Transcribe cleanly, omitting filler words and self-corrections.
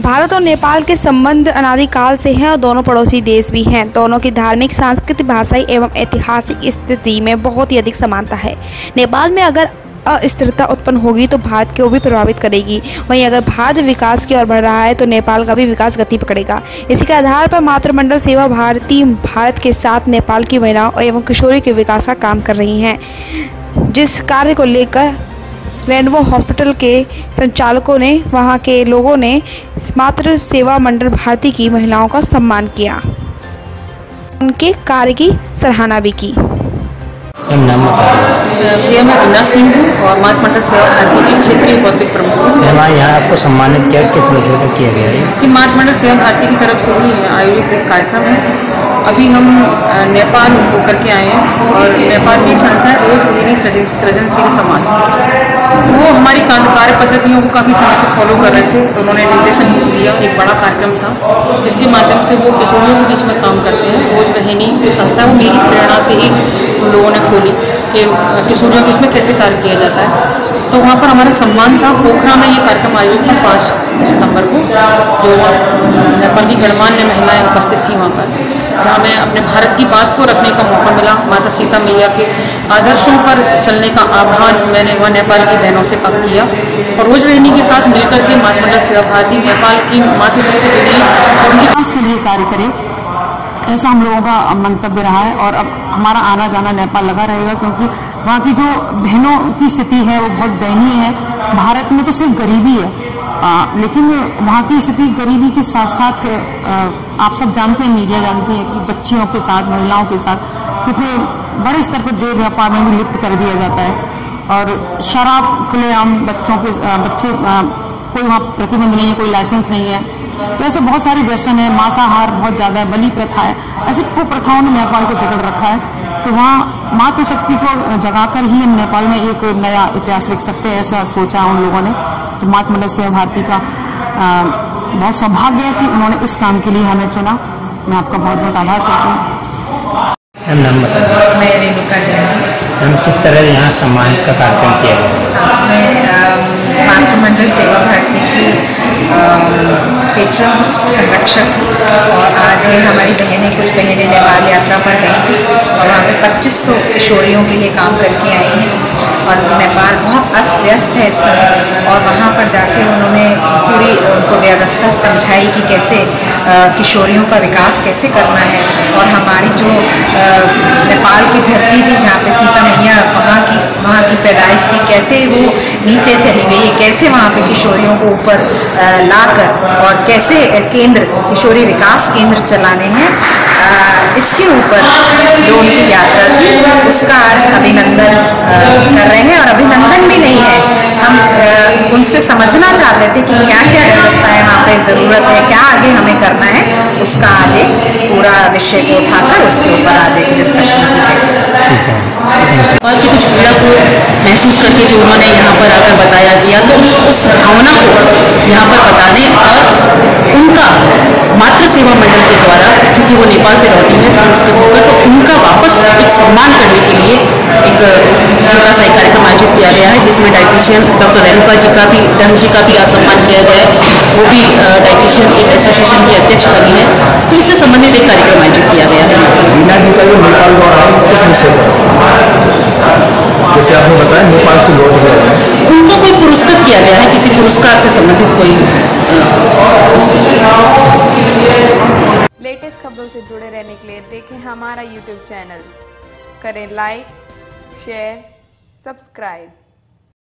भारत और नेपाल के संबंध अनादिकाल से हैं और दोनों पड़ोसी देश भी हैं। दोनों की धार्मिक, सांस्कृतिक, भाषाई एवं ऐतिहासिक स्थिति में बहुत ही अधिक समानता है। नेपाल में अगर अस्थिरता उत्पन्न होगी तो भारत को भी प्रभावित करेगी। वहीं अगर भारत विकास की ओर बढ़ रहा है तो नेपाल का भी विकास गति पकड़ेगा। इसी के आधार पर मातृमंडल सेवा भारती भारत के साथ नेपाल की महिलाओं एवं किशोरी के विकास का काम कर रही हैं, जिस कार्य को लेकर रेनबो हॉस्पिटल के संचालकों ने, वहां के लोगों ने मातृ सेवा मंडल भारती की महिलाओं का सम्मान किया, उनके कार्य की सराहना भी की। नाम भैया मैं वीना सिंह हूँ और मातृमंडल सेवा भारती की क्षेत्रीय बौद्धिक प्रमुख हूँ। हमारे यहाँ आपको सम्मानित किया, किस विषय पर किया गया है? कि मातृमंडल सेवा भारती की तरफ से ही आयोजित एक कार्यक्रम है। अभी हम नेपाल होकर के आए हैं और नेपाल की एक संस्था है रोजबेहनी सृजनशील समाज, तो वो हमारी कार्य पद्धतियों को काफ़ी समय से फॉलो कर रहे थे। तो उन्होंने निर्देशन दिया, एक बड़ा कार्यक्रम था जिसके माध्यम से वो किशोरियों के बीच में काम करते हैं। रोजबेहनी जो संस्था है वो मेरी प्रेरणा से ही उन लोगों ने खोली कि किशोरियों के बीच में कैसे कार्य किया जाता है। तो वहाँ पर हमारा सम्मान था। पोखरा में ये कार्यक्रम आयोजित था 5 सितंबर को, जो नेपाल की गणमान्य महिलाएं उपस्थित थी वहाँ पर, जहाँ मैं अपने भारत की बात को रखने का मौका मिला। माता सीता मैया के आदर्शों पर चलने का आह्वान मैंने वहाँ नेपाल की बहनों से किया और रोजबेहनी के साथ मिलकर के मातृमंडल सेवा भारती नेपाल की मातृशक्ति के लिए और विकास के लिए कार्य करे, ऐसा हम लोगों का मंतव्य रहा है। और अब हमारा आना जाना नेपाल लगा रहेगा, क्योंकि वहाँ की जो बहनों की स्थिति है वो बहुत दयनीय है। भारत में तो सिर्फ गरीबी है, लेकिन वहाँ की स्थिति गरीबी के साथ साथ आप सब जानते हैं, मीडिया जानती है कि बच्चियों के साथ, महिलाओं के साथ कितने बड़े स्तर पर देह व्यापार में भी लिप्त कर दिया जाता है। और शराब खुलेआम बच्चे कोई वहाँ प्रतिबंध नहीं है, कोई लाइसेंस नहीं है। तो ऐसे बहुत सारे व्यसन है, मांसाहार बहुत ज़्यादा है, बलि प्रथा है, ऐसी कुप्रथाओं ने नेपाल को जकड़ रखा है। तो वहाँ मातृशक्ति को जगाकर ही हम नेपाल में एक नया इतिहास लिख सकते हैं, ऐसा सोचा उन लोगों ने। तो मातृमंडल सेवा भारती का बहुत सौभाग्य है कि उन्होंने इस काम के लिए हमें चुना। मैं आपका बहुत बहुत आभार करती हूँ। नाम बताइए। मैं रेणुका जैन। हम किस तरह यहाँ सम्मानित का कार्यक्रम किया गया? मैं मातृमंडल सेवा भारती की पेट्रन संरक्षक, और आज ये हमारी कुछ बहनें नेपाल यात्रा पर गई थी और वहाँ पे 2500 किशोरियों के लिए काम करके आई हैं। और नेपाल बहुत अस्त व्यस्त है इस समय, और वहाँ पर जाके उन्होंने पूरी उनको व्यवस्था समझाई कि कैसे किशोरियों का विकास कैसे करना है। और हमारी जो नेपाल की धरती थी जहाँ पे सीता मैया वहाँ की पैदाइश थी, कैसे वो नीचे चली गई, कैसे वहाँ पे किशोरियों को ऊपर लाकर और कैसे किशोरी विकास केंद्र चलाने हैं, इसके ऊपर जो उनकी यात्रा थी उसका आज अभिनंदन कर रहे हैं। और अभिनंदन भी नहीं है, हम उनसे समझना चाहते थे कि क्या क्या व्यवस्था है वहाँ पे, ज़रूरत है क्या, आगे हमें करना है, उसका आज एक पूरा विषय को उठाकर उसके ऊपर आज एक डिस्कशन की गई। नेपाल की कुछ पीड़ा को महसूस करके जो उन्होंने यहाँ पर आकर बताया किया, तो उस भावना को यहाँ पर बताने और उनका मातृ सेवा मंडल के द्वारा, चूँकि वो नेपाल से लौटी है उसके होकर, तो उनका वापस एक सम्मान करने के लिए एक छोटा सा कार्यक्रम आयोजित किया गया है, जिसमें डाइटिशियन डॉक्टर रेणुका जी का भी सम्मान किया गया है। वो भी डाइटिशियन एक एसोसिएशन की अध्यक्ष बनी है, तो इससे संबंधित एक कार्यक्रम आयोजित किया गया है। वीना जी का जो नेपाल दौरा है किस विषय पर? जैसे आपने बताया नेपाल से लौट गए हैं, उनको कोई पुरस्कृत किया गया है, किसी पुरस्कार से संबंधित कोई। लेटेस्ट खबरों से जुड़े रहने के लिए देखें हमारा YouTube चैनल, करें लाइक, शेयर, सब्सक्राइब।